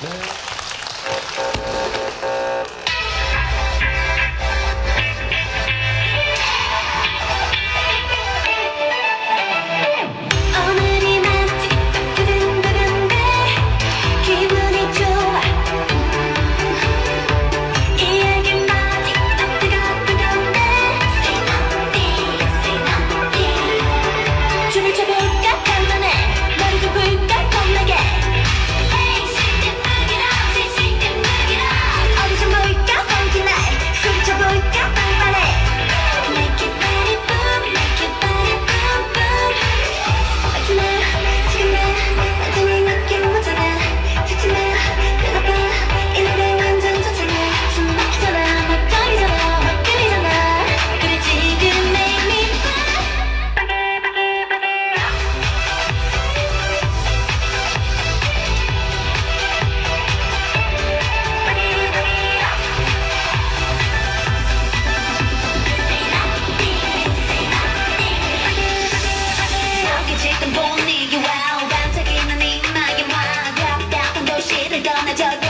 오늘이 맞지 두근두근데 기분이 좋아 이야기 맞지 뜨겁뜨겁한데 Say nothing, say nothing 춤을 춰볼까 간단해 머리 좀 풀까 겁나게 Hey, shake that boogie up, say shake that boogie up 어디 좀 볼까 funky night 소리쳐볼까 빵빵해 Make it body boom, make it body boom boom 지금 완전히 느낌 오잖아 지치마 배고파 이 노래 완전 좋잖아 숨 막히잖아 막 떨리잖아 막 끌리잖아 그래 지금 make me 이렇게 지금 분위기 wow 반짝이는 이마에 와 답답한 도시를 떠나줘